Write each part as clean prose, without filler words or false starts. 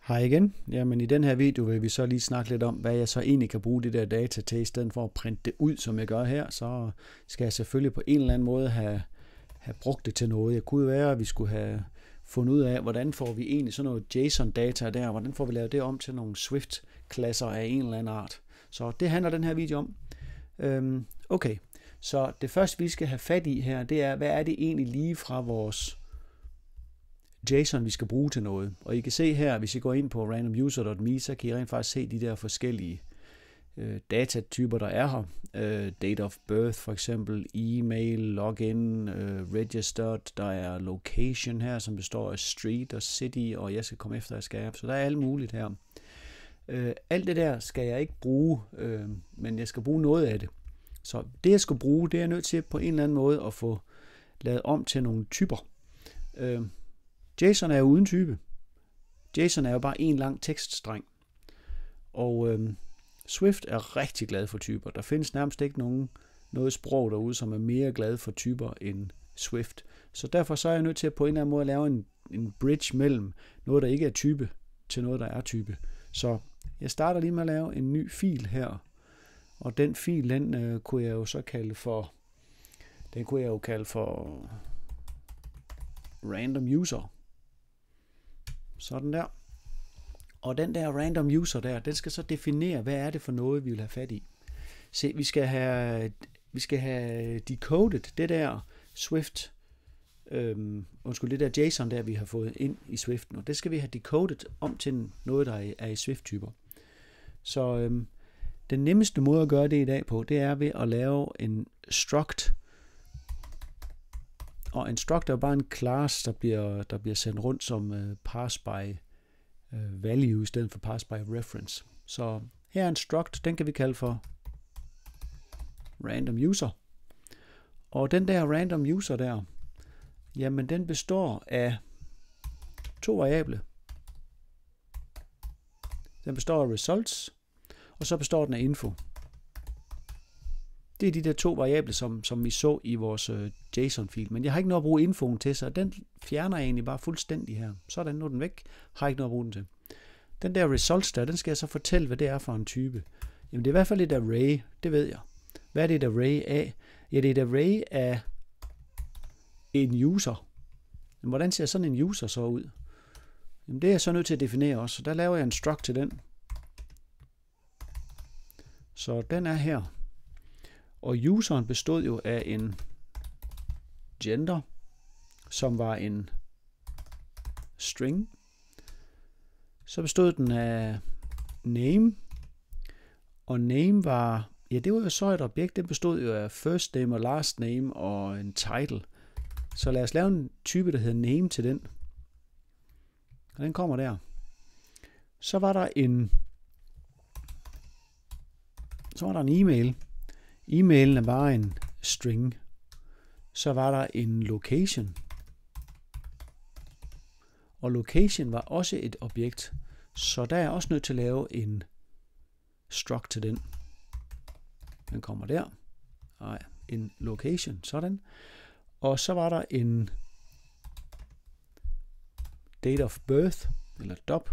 Hej igen. Jamen i den her video vil vi så lige snakke lidt om, hvad jeg så egentlig kan bruge det der data til, i stedet for at printe det ud, som jeg gør her. Så skal jeg selvfølgelig på en eller anden måde have brugt det til noget. Det kunne være, at vi skulle have fundet ud af, hvordan får vi egentlig sådan noget JSON-data der, hvordan får vi lavet det om til nogle Swift-klasser af en eller anden art. Så det handler den her video om. Okay, så det første vi skal have fat i her, det er, hvad er det egentlig lige fra vores JSON, vi skal bruge til noget. Og I kan se her, hvis I går ind på randomuser.me, så kan I rent faktisk se de der forskellige datatyper, der er her. Date of birth for eksempel, e-mail, login, registered, der er location her, som består af street og city, og jeg skal komme efter at skabe. Så der er alt muligt her. Alt det der skal jeg ikke bruge, men jeg skal bruge noget af det. Så det jeg skal bruge, det er jeg nødt til på en eller anden måde at få lavet om til nogle typer. JSON er jo uden type. JSON er jo bare en lang tekststreng. Og Swift er rigtig glad for typer. Der findes nærmest ikke noget sprog derude, som er mere glad for typer end Swift. Så derfor så er jeg nødt til at på en eller anden måde at lave en bridge mellem noget, der ikke er type, til noget, der er type. Så jeg starter lige med at lave en ny fil her. Og den fil, den kunne jeg jo så kalde for random user. Sådan der. Og den der random user der, den skal så definere, hvad er det for noget, vi vil have fat i. Se, vi skal have decoded det der Swift, det der JSON der, vi har fået ind i Swift nu. Det skal vi have decoded om til noget, der er i Swift-typer. Så den nemmeste måde at gøre det i dag på, det er ved at lave en struct. Og en struct er bare en class, der bliver sendt rundt som pass by value i stedet for pass by reference. Så her er en struct, den kan vi kalde for random user. Og den der random user der, jamen den består af to variable. Den består af results, og så består den af info. Det er de der to variable, som vi så i vores JSON-fil. Men jeg har ikke noget at bruge infoen til, så den fjerner jeg egentlig bare fuldstændig her. Sådan, nu er den væk. Har ikke noget at bruge den til. Den der results der, den skal jeg så fortælle, hvad det er for en type. Jamen det er i hvert fald et array, det ved jeg. Hvad er det et array af? Ja, det er et array af en user. Men hvordan ser sådan en user så ud? Jamen det er jeg så nødt til at definere også. Så der laver jeg en struct til den. Så den er her. Og useren bestod jo af en gender, som var en string. Så bestod den af name. Og name var, ja det var jo så et objekt, det bestod jo af first name og last name og en title. Så lad os lave en type, der hedder name til den. Og den kommer der. Så var der en e-mail. E-mailen er bare en string. Så var der en location. Og location var også et objekt. Så der er jeg også nødt til at lave en struct til den. Den kommer der. Nej, en location. Sådan. Og så var der en date of birth, eller DOP.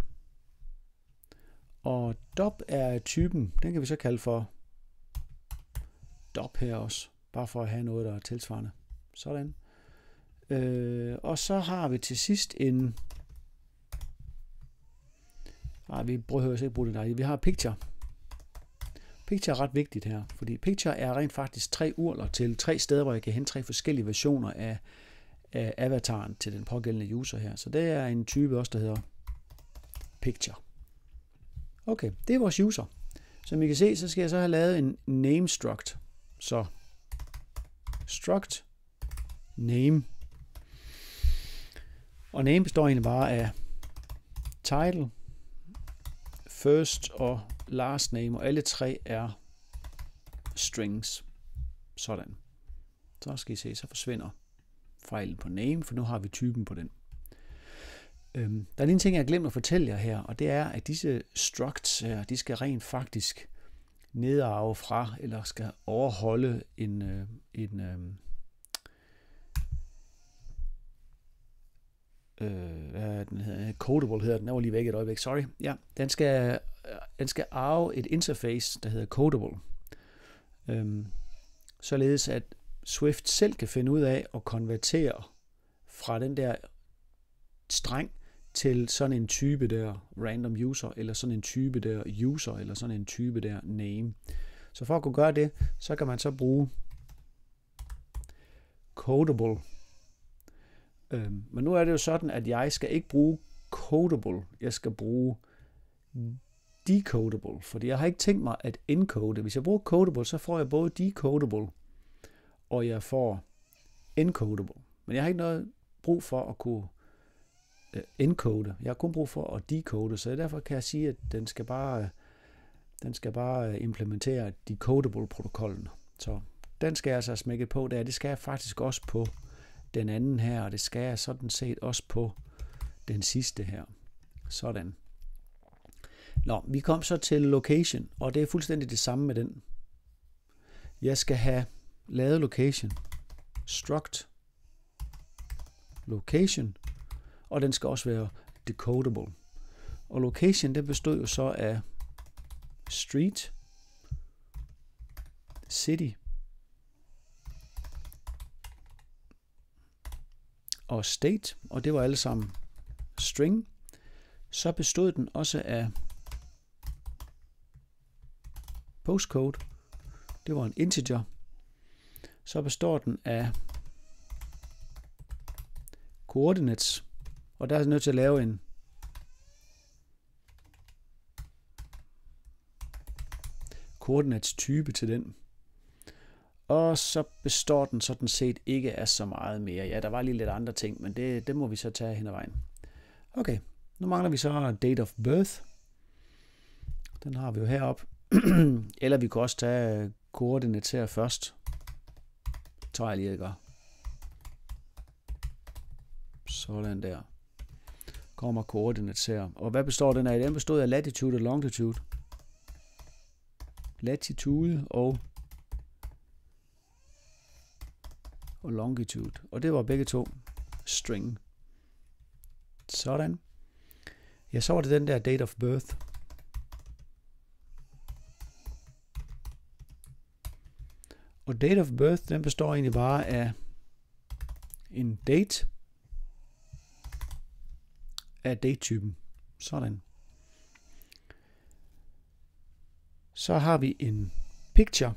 Og DOP er typen, den kan vi så kalde for DOP her også, bare for at have noget, der er tilsvarende. Sådan. Og så har vi til sidst en... vi behøver ikke bruge det der. Vi har picture. Picture er ret vigtigt her, fordi picture er rent faktisk 3 urler til 3 steder, hvor jeg kan hente 3 forskellige versioner af avataren til den pågældende user her. Så det er en type også, der hedder picture. Okay, det er vores user. Som I kan se, så skal jeg så have lavet en name struct. Så struct name. Og name består egentlig bare af title, first og last name, og alle 3 er strings. Sådan. Så skal I se, så forsvinder fejlen på name, for nu har vi typen på den. Der er lige en ting, jeg har glemt at fortælle jer her, og det er, at disse structs her, de skal rent faktisk nedarve fra, eller skal overholde Codable hedder den. Den var lige væk et øjeblik, sorry. Ja, den skal arve et interface, der hedder Codable. Således at Swift selv kan finde ud af at konvertere fra den der streng til sådan en type der random user, eller sådan en type der user, eller sådan en type der name. Så for at kunne gøre det, så kan man så bruge Codable. Men nu er det jo sådan, at jeg skal ikke bruge Codable, jeg skal bruge Decodable, fordi jeg har ikke tænkt mig at encode. Hvis jeg bruger Codable, så får jeg både Decodable, og jeg får Encodable. Men jeg har ikke noget brug for at kunne encode. Jeg har kun brug for at decode, så derfor kan jeg sige, at den skal bare implementere Decodable-protokollen. Så den skal jeg altså smække på der. Det skal jeg faktisk også på den anden her, og det skal jeg sådan set også på den sidste her. Sådan. Nå, vi kom så til location, og det er fuldstændig det samme med den. Jeg skal have lavet location, struct location, og den skal også være decodable. Og location, det bestod jo så af street, city og state, og det var alle sammen string. Så bestod den også af postcode, det var en integer. Så består den af coordinates, og der er jeg nødt til at lave en coordinates type til den. Og så består den sådan set ikke af så meget mere. Ja, der var lige lidt andre ting, men det må vi så tage hen ad vejen. Okay, nu mangler vi så date of birth. Den har vi jo heroppe. Eller vi kan også tage coordinates her først. Det tror jeg lige, jeg gør. Sådan der. Kommer coordinates her. Og hvad består den af? Den bestod af latitude og longitude. Latitude og longitude. Og det var begge to string. Sådan. Ja, så var det den der date of birth. Og date of birth, den består egentlig bare af en date af date-typen. Sådan. Så har vi en picture.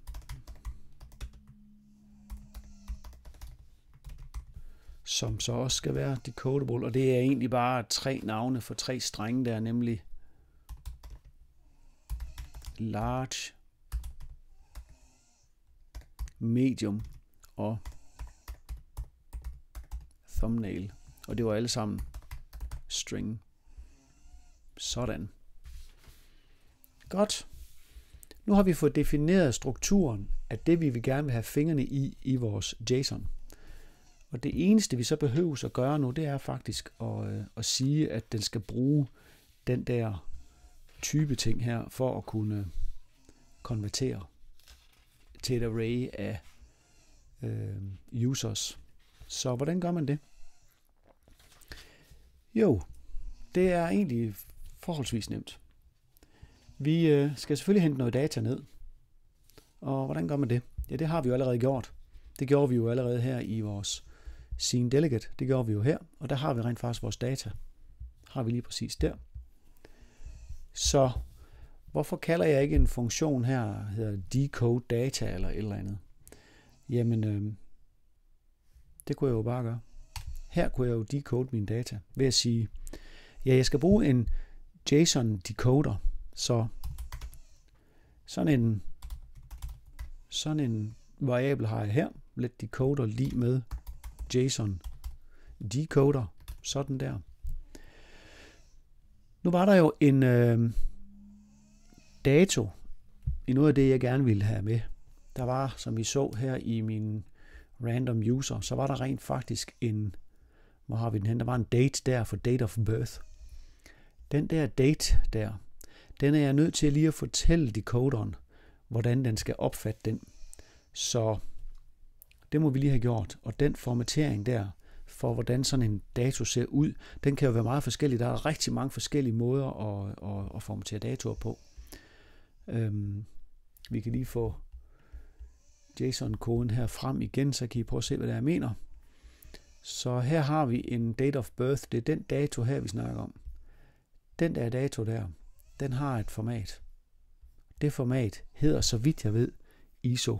Som så også skal være decodable, og det er egentlig bare 3 navne for 3 strenge der, nemlig large, medium og thumbnail. Og det var alle sammen string. Sådan. Godt. Nu har vi fået defineret strukturen af det, vi vil gerne vil have fingrene i vores JSON. Og det eneste, vi så behøver at gøre nu, det er faktisk at sige, at den skal bruge den der type ting her, for at kunne konvertere til et array af users. Så hvordan gør man det? Jo, det er egentlig forholdsvis nemt. Vi skal selvfølgelig hente noget data ned. Og hvordan gør man det? Ja, det har vi jo allerede gjort. Det gjorde vi jo allerede her i vores scene delegate. Det gjorde vi jo her, og der har vi rent faktisk vores data. Har vi lige præcis der. Så hvorfor kalder jeg ikke en funktion her, der hedder decode data eller et eller andet? Jamen, det kunne jeg jo bare gøre. Her kunne jeg jo decode mine data ved at sige, ja, jeg skal bruge en JSON decoder, så sådan en variabel har jeg her, let decoder lige med JSON decoder, sådan der. Nu var der jo en dato i noget af det, jeg gerne ville have med. Der var, som I så her i min random user, så var der rent faktisk en, hvor har vi den hen? Der var en date der for date of birth. Den der date der, den er jeg nødt til lige at fortælle decoderen, hvordan den skal opfatte den. Så det må vi lige have gjort. Og den formatering der for hvordan sådan en dato ser ud. Den kan jo være meget forskellig. Der er rigtig mange forskellige måder at formatere datoer på. Vi kan lige få JSON-koden her frem igen, så kan I prøve at se, hvad det er, jeg mener. Så her har vi en date of birth. Det er den dato her, vi snakker om. Den der dato der, den har et format. Det format hedder, så vidt jeg ved, ISO.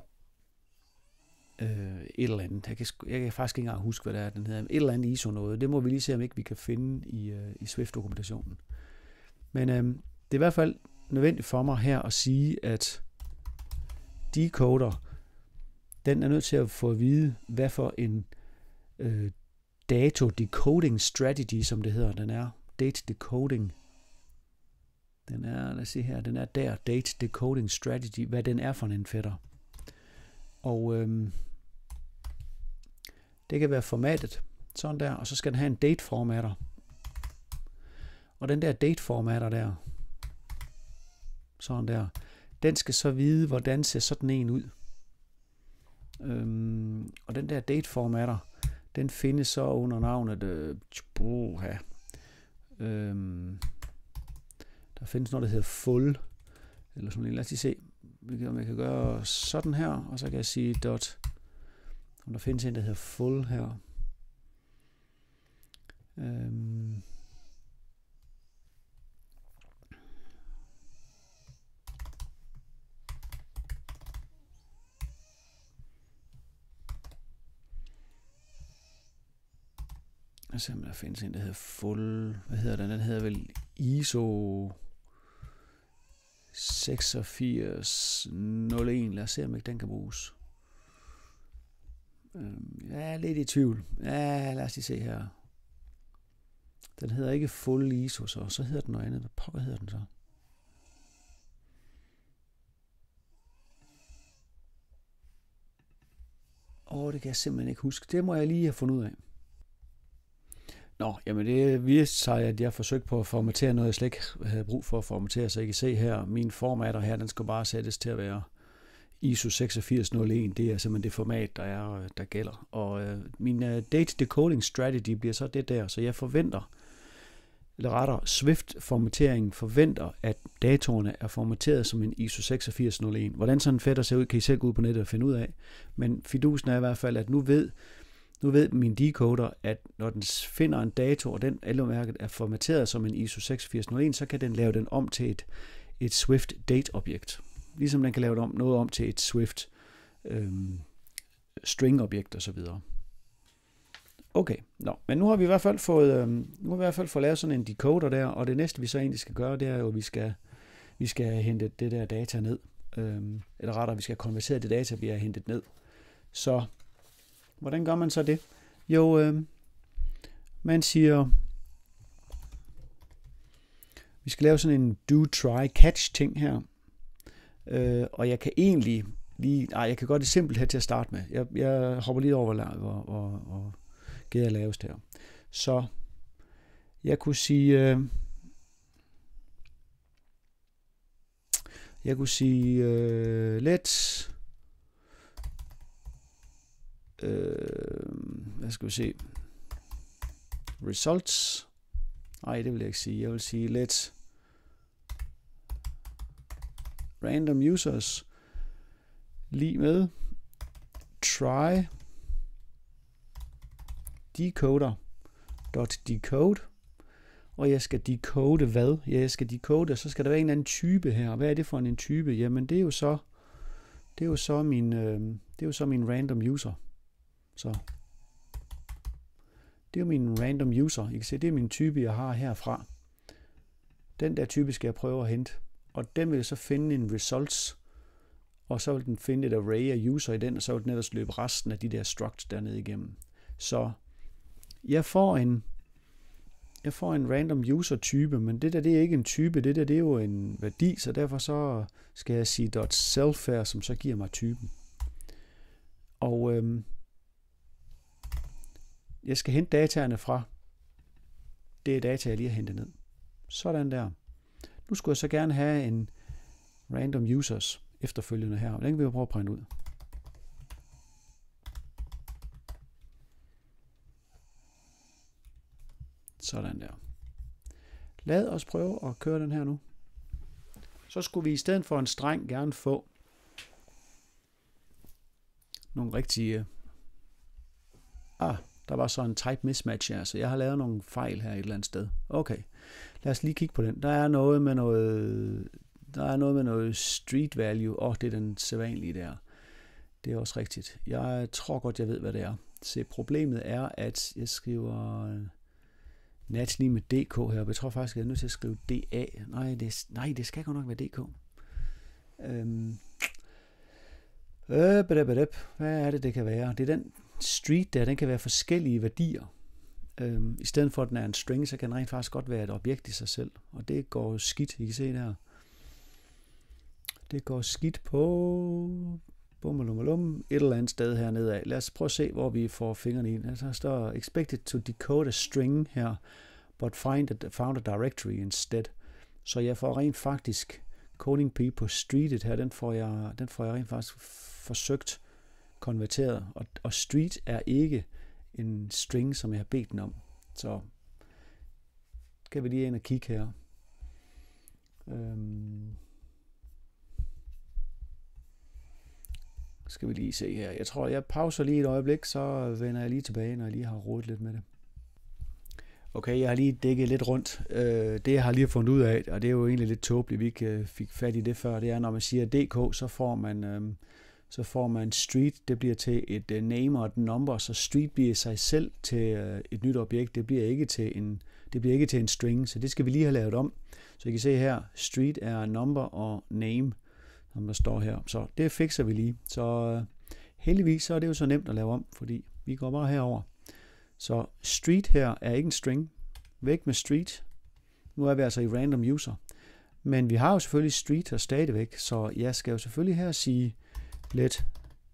Et eller andet. Jeg kan faktisk ikke engang huske, hvad det er, den hedder. Et eller andet ISO noget. Det må vi lige se, om ikke vi kan finde i Swift-dokumentationen. Men det er i hvert fald nødvendigt for mig her at sige, at decoder, den er nødt til at få at vide, hvad for en dato decoding strategy, som det hedder, den er. Date decoding. Den er, lad os se her, den er der, date decoding strategy, hvad den er for en fætter. Og det kan være formatet, sådan der, og så skal den have en date formatter. Og den der date formatter der, sådan der, den skal så vide, hvordan ser sådan en ud. Og den der date formatter, den findes så under navnet der findes noget, der hedder full, eller sådan en. Lad os lige se, om jeg kan gøre sådan her, og så kan jeg sige dot, om der findes en, der hedder full her. Og så der findes en, der hedder full, hvad hedder den? Den hedder vel ISO 8601. Lad os se, om ikke den kan bruges. Jeg er lidt i tvivl. Ja, lad os lige se her. Den hedder ikke full ISO, så hedder den noget andet. Hvad pokker hedder den så? Det kan jeg simpelthen ikke huske. Det må jeg lige have fundet ud af. Nå, jamen det viste sig, at jeg forsøgte på at formatere noget, jeg slet ikke havde brug for at formatere, så I kan se her, min formatter her, den skal bare sættes til at være ISO 8601, det er simpelthen det format, der gælder. Og min date decoding strategy bliver så det der, så jeg forventer, eller rettere, Swift-formateringen forventer, at datorerne er formateret som en ISO 8601. Hvordan sådan en fætter ser ud, kan I selv gå ud på nettet og finde ud af, men fidusen er i hvert fald, at nu ved min decoder, at når den finder en dato, og den elmærket er formateret som en ISO 8601, så kan den lave den om til et Swift date-objekt. Ligesom den kan lave noget om til et Swift string-objekt osv. Okay, men nu har vi i hvert fald fået lavet sådan en decoder der, og det næste vi så egentlig skal gøre, det er jo, at vi skal hente det der data ned. Eller rettere, vi skal konvertere det data, vi har hentet ned. Så hvordan gør man så det? Jo, man siger, vi skal lave sådan en do, try, catch ting her. Og jeg kan egentlig jeg kan gøre det simpelt her til at starte med. Jeg hopper lige over, hvor gider jeg laves der. Så jeg kunne sige, let's hvad skal vi se, results, nej det vil jeg ikke sige, jeg vil sige let's random users lige med try decoder.decode, og jeg skal decode hvad? Ja, jeg skal decode, så skal der være en eller anden type her. Hvad er det for en type? Jamen det er jo så min random user. Så det er jo min random user. I kan se, det er min type, jeg har herfra. Den der type skal jeg prøve at hente. Og den vil så finde en results, og så vil den finde et array af user i den, og så vil den ellers løbe resten af de der structs dernede igennem. Så jeg får en random user type, men det der, det er ikke en type, det er jo en værdi, så derfor så skal jeg sige .self her, som så giver mig typen. Og jeg skal hente dataerne fra det data, jeg lige har hentet ned. Sådan der. Nu skulle jeg så gerne have en random users efterfølgende her, og den kan vi jo prøve at printe ud. Sådan der. Lad os prøve at køre den her nu. Så skulle vi i stedet for en streng gerne få nogle rigtige... der var så en type mismatch her, så jeg har lavet nogle fejl her et eller andet sted. Okay, lad os lige kigge på den. Der er noget med noget street value. Det er den sædvanlige der. Det er også rigtigt. Jeg tror godt, jeg ved, hvad det er. Se, problemet er, at jeg skriver Natalie med DK her. Jeg tror faktisk, jeg er nødt til at skrive DA. Nej, det skal godt nok være DK. Hvad er det kan være? Det er den street der, den kan være forskellige værdier. I stedet for, at den er en string, så kan den rent faktisk godt være et objekt i sig selv. Og det går skidt. I kan se det her. Det går skidt på et eller andet sted hernede af. Lad os prøve at se, hvor vi får fingrene i. Der står expected to decode a string her, but found a directory instead. Så jeg får rent faktisk coding P på streetet her, den får jeg rent faktisk forsøgt konverteret. Og street er ikke en string, som jeg har bedt den om. Så skal vi lige ind og kigge her. Skal vi lige se her. Jeg tror, jeg pauser lige et øjeblik, så vender jeg lige tilbage, når jeg lige har rodet lidt med det. Okay, jeg har lige dækket lidt rundt. Det jeg har lige fundet ud af, og det er jo egentlig lidt tåbeligt, vi ikke fik fat i det før, det er, når man siger DK, så får man street, det bliver til et name og et number, så street bliver sig selv til et nyt objekt, det bliver ikke til en string, så det skal vi lige have lavet om. Så I kan se her, street er number og name, som der står her. Så det fikser vi lige. Så heldigvis så er det jo så nemt at lave om, fordi vi går bare herover. Så street her er ikke en string. Væk med street. Nu er vi altså i random user. Men vi har jo selvfølgelig street her stadigvæk, så jeg skal jo selvfølgelig her sige let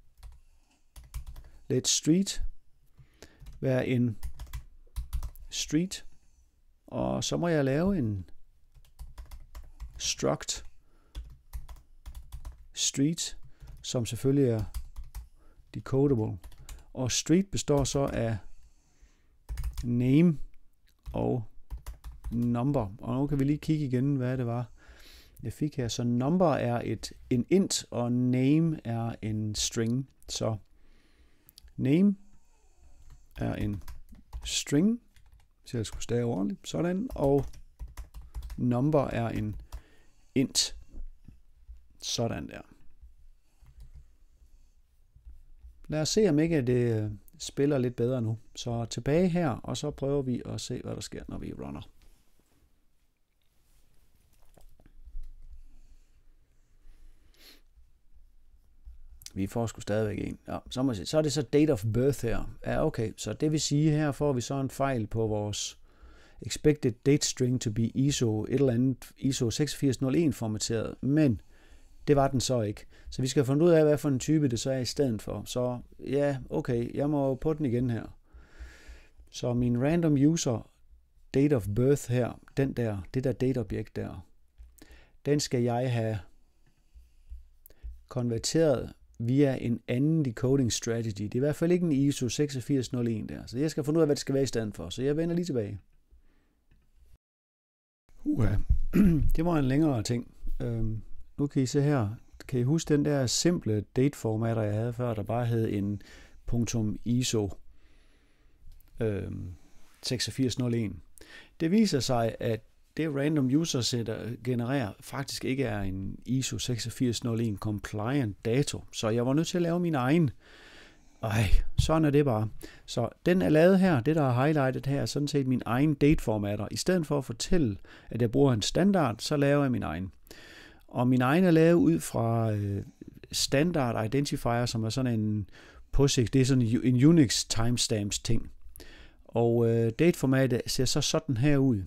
street være en street. Og så må jeg lave en struct street, som selvfølgelig er decodable. Og street består så af name og number. Og nu kan vi lige kigge igen, hvad det var, jeg fik her. Så number er en int, og name er en string. Så name er en string, hvis jeg skulle stave ordentligt, sådan, og number er en int. Sådan der. Lad os se, om ikke det spiller lidt bedre nu. Så tilbage her, og så prøver vi at se, hvad der sker, når vi runner. Vi får sgu stadigvæk en. Ja, så er det så date of birth her. Ja, okay. Så det vil sige, her får vi så en fejl på vores expected date string to be ISO et eller andet ISO 8601 formateret, men det var den så ikke. Så vi skal finde ud af, hvad for en type det så er i stedet for. Så ja, okay, jeg må på den igen her. Så min random user date of birth her, det der date objekt der, den skal jeg have konverteret via en anden decoding strategy. Det er i hvert fald ikke en ISO 8601 der. Så jeg skal finde ud af, hvad det skal være i stedet for. Så jeg vender lige tilbage. Det var en længere ting. Nu kan I se her. Kan I huske den der simple date formatter, jeg havde før, der bare hed en .ISO 8601. Det viser sig, at det random user set genererer faktisk ikke er en ISO 8601 compliant dato. Så jeg var nødt til at lave min egen. Sådan er det bare. Så den er lavet her, det der er highlightet her, er sådan set min egen date formatter. I stedet for at fortælle, at jeg bruger en standard, så laver jeg min egen. Og min egen er lavet ud fra standard identifier, som er sådan en POSIX, det er sådan en Unix timestamps ting. Og dateformatet ser så sådan her ud.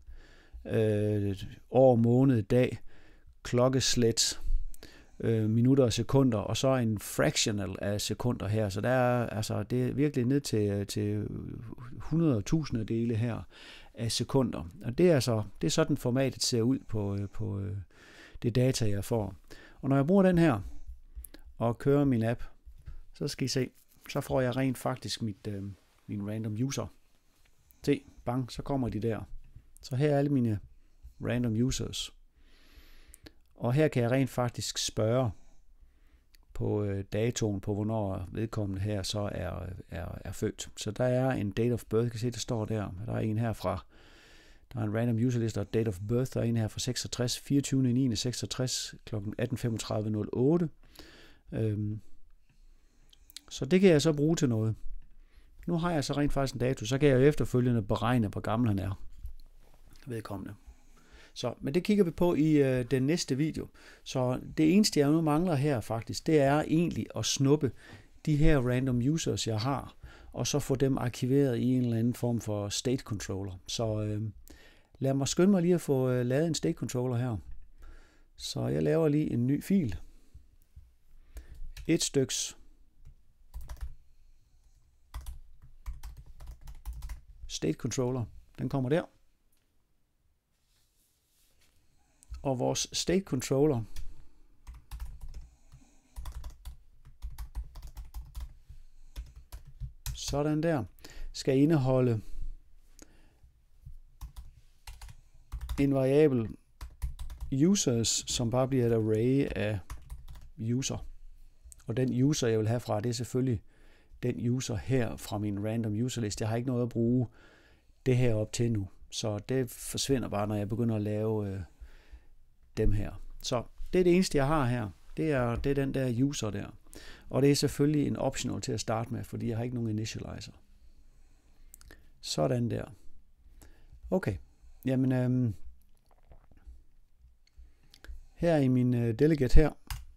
År, måned, dag, klokkeslæt, minutter og sekunder, og så en fractional af sekunder her. Så der er, altså, det er virkelig ned til 100.000 dele her af sekunder. Og det er sådan formatet ser ud på det data, jeg får. Og når jeg bruger den her og kører min app, så skal I se, så får jeg rent faktisk min random user. Se. bang, så kommer de der. Så her er alle mine random users. Og her kan jeg rent faktisk spørge på datoen på, hvornår vedkommende her så er født. Så der er en date of birth, kan se, det står der. Der er en her fra, der er en random user list og date of birth, der er en her fra 66, 24. 9. 66 kl. 18.35.08. Så det kan jeg så bruge til noget. Nu har jeg så rent faktisk en dato, så kan jeg jo efterfølgende beregne, hvor gammel han er, vedkommende. Så, men det kigger vi på i den næste video. Så det eneste, jeg nu mangler her faktisk, det er egentlig at snuppe de her random users, jeg har, og så få dem arkiveret i en eller anden form for state controller. Så lad mig skynde mig lige at få lavet en state controller her. Så jeg laver lige en ny fil. Et styks state controller, den kommer der. Og vores state controller sådan der skal indeholde en variabel users, som bare bliver et array af user. Og den user, jeg vil have fra, det er selvfølgelig den user her fra min random user list. Jeg har ikke noget at bruge det her op til nu. Så det forsvinder bare, når jeg begynder at lave dem her. Så det er det eneste, jeg har her. Det er den der user der. Og det er selvfølgelig en optional til at starte med, fordi jeg har ikke nogen initializer. Sådan der. Okay. Jamen, her i min delegate her,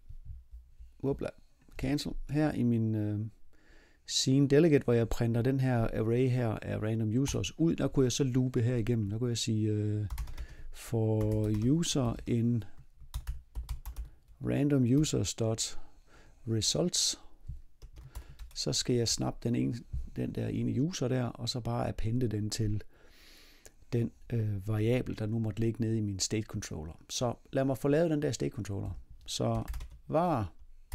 cancel, her i min scene delegate, hvor jeg printer den her array her af random users ud, der kunne jeg så loope her igennem. Der kunne jeg sige for user in random users.results, så skal jeg snappe den der ene user der, og så bare appende den til den variabel, der nu måtte ligge nede i min state controller. Så lad mig få lavet den der state controller. Så var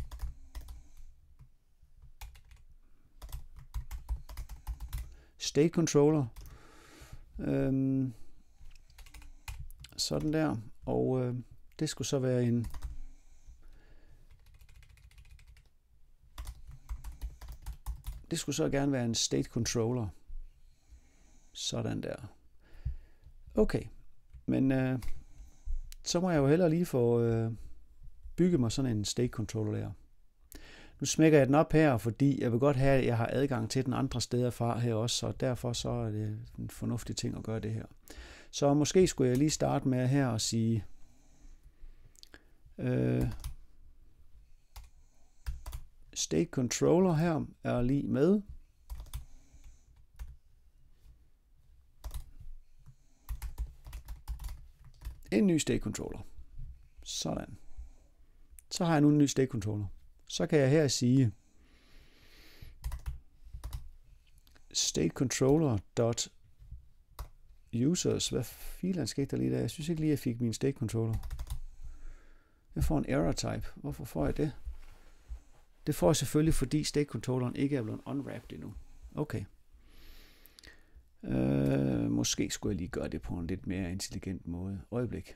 state controller sådan der, og det skulle så være en gerne være en state controller. Sådan der. Okay, men så må jeg jo hellere lige få bygget mig sådan en state controller der. Nu smækker jeg den op her, fordi jeg vil godt have, at jeg har adgang til den andre steder fra her også, så derfor så er det en fornuftig ting at gøre det her. Så måske skulle jeg lige starte med her og sige state controller her er lige med en ny state controller. Sådan. Så har jeg nu en ny state controller. Så kan jeg her sige state controller dot users. Hvad filen skete der lige der? Jeg synes ikke lige, at jeg fik min state controller. Jeg får en error type. Hvorfor får jeg det? Det får jeg selvfølgelig, fordi state controlleren ikke er blevet unwrapped endnu. Okay. Måske skulle jeg lige gøre det på en lidt mere intelligent måde. Øjeblik.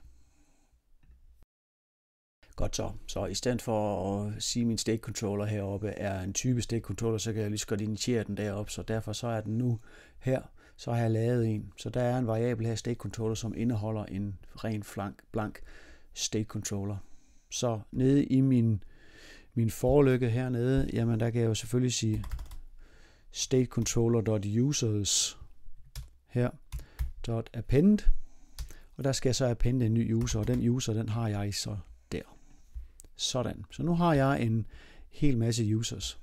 Godt så. Så i stedet for at sige, at min state controller heroppe er en type state controller, så kan jeg lige så godt initiere den deroppe. Så derfor så er den nu her. Så har jeg lavet en. Så der er en variabel her, state controller, som indeholder en ren blank state controller. Så nede i min forlykke hernede, jamen der kan jeg jo selvfølgelig sige state controller.users her .append, og der skal jeg så appende en ny user, og den user, den har jeg så der. Sådan. Så nu har jeg en hel masse users.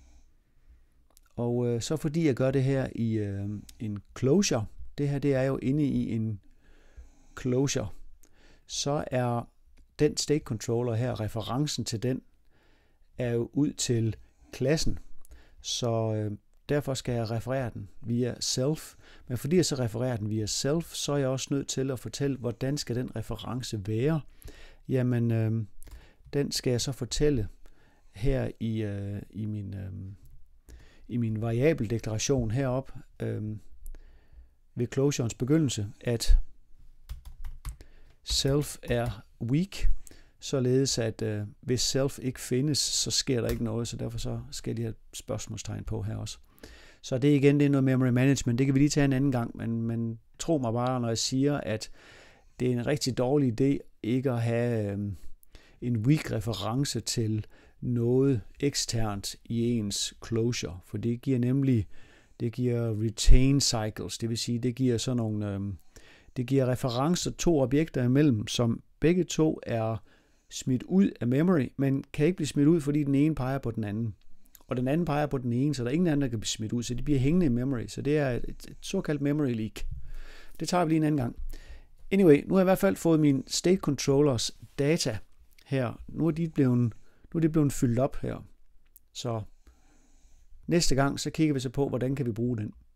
Og så fordi jeg gør det her i en closure, det her det er jo inde i en closure, så er den state controller her, referencen til den, er jo ud til klassen. Så derfor skal jeg referere den via self. Men fordi jeg så refererer den via self, så er jeg også nødt til at fortælle, hvordan skal den reference være. Jamen, den skal jeg så fortælle her i min variabeldeklaration heroppe ved closurens begyndelse, at self er weak, således at hvis self ikke findes, så sker der ikke noget, så derfor så skal de have spørgsmålstegn på her også. Så det er noget memory management, det kan vi lige tage en anden gang, men tro mig bare, når jeg siger, at det er en rigtig dårlig idé ikke at have en weak reference til noget eksternt i ens closure, for det giver retain cycles, det vil sige, det giver sådan nogle, det giver referencer 2 objekter imellem, som begge to er smidt ud af memory, men kan ikke blive smidt ud, fordi den ene peger på den anden, og den anden peger på den ene, så der er ingen anden, der kan blive smidt ud, så de bliver hængende i memory, så det er et såkaldt memory leak. Det tager vi lige en anden gang. Anyway, nu har jeg i hvert fald fået min state controllers data her. Nu er de blevet fyldt op her. Så næste gang, så kigger vi så på, hvordan kan vi bruge den.